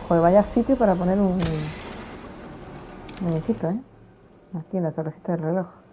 Joder, vaya sitio para poner un muñequito, ¿eh? Aquí en la torrecita del reloj.